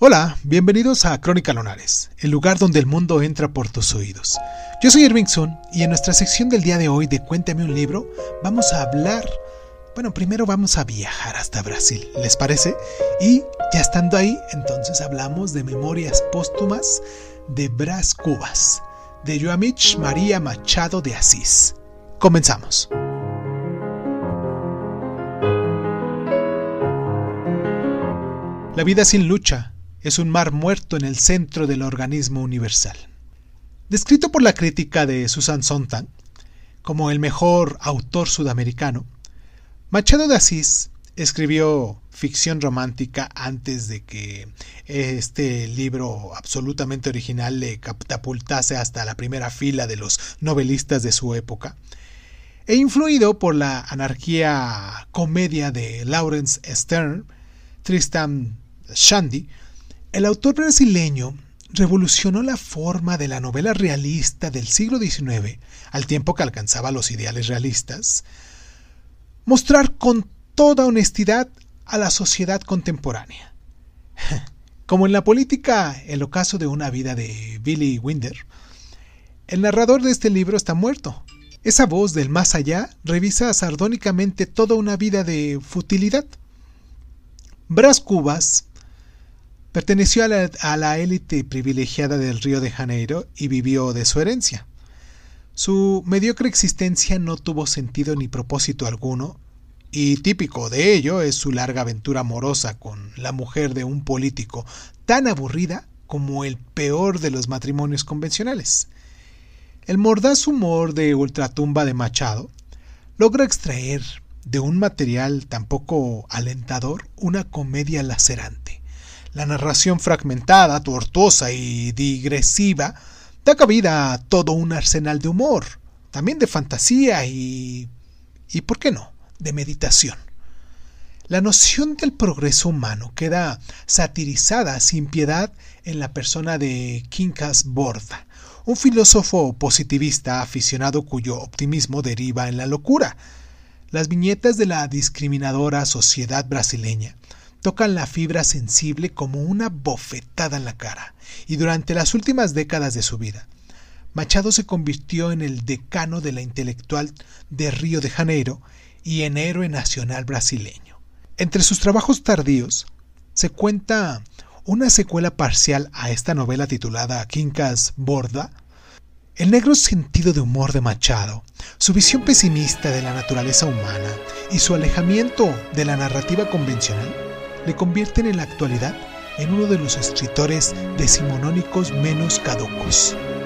Hola, bienvenidos a Crónica Lunares, el lugar donde el mundo entra por tus oídos. Yo soy Irving Sun y en nuestra sección del día de hoy de Cuéntame un libro vamos a hablar, primero vamos a viajar hasta Brasil, ¿les parece? Y ya estando ahí, entonces hablamos de Memorias Póstumas de Brás Cubas, de Joamich María Machado de Assis. Comenzamos. La vida sin lucha es un mar muerto en el centro del organismo universal. Descrito por la crítica de Susan Sontag como el mejor autor sudamericano, Machado de Assis escribió ficción romántica antes de que este libro absolutamente original le catapultase hasta la primera fila de los novelistas de su época, e influido por la anarquía comedia de Laurence Sterne, Tristram Shandy, el autor brasileño revolucionó la forma de la novela realista del siglo XIX, al tiempo que alcanzaba los ideales realistas, mostrar con toda honestidad a la sociedad contemporánea. Como en la política, el ocaso de una vida de Billy Wilder, el narrador de este libro está muerto. Esa voz del más allá revisa sardónicamente toda una vida de futilidad. Brás Cubas perteneció a la élite privilegiada del Río de Janeiro y vivió de su herencia. Su mediocre existencia no tuvo sentido ni propósito alguno, y típico de ello es su larga aventura amorosa con la mujer de un político, tan aburrida como el peor de los matrimonios convencionales. El mordaz humor de ultratumba de Machado logra extraer de un material tan poco alentador una comedia lacerante. La narración fragmentada, tortuosa y digresiva da cabida a todo un arsenal de humor, también de fantasía y ¿por qué no?, de meditación. La noción del progreso humano queda satirizada sin piedad en la persona de Quincas Borda, un filósofo positivista aficionado cuyo optimismo deriva en la locura. Las viñetas de la discriminadora sociedad brasileña tocan la fibra sensible como una bofetada en la cara, y durante las últimas décadas de su vida, Machado se convirtió en el decano de la intelectual de Río de Janeiro y en héroe nacional brasileño. Entre sus trabajos tardíos se cuenta una secuela parcial a esta novela titulada Quincas Borda. El negro sentido de humor de Machado, su visión pesimista de la naturaleza humana y su alejamiento de la narrativa convencional le convierten en la actualidad en uno de los escritores decimonónicos menos caducos.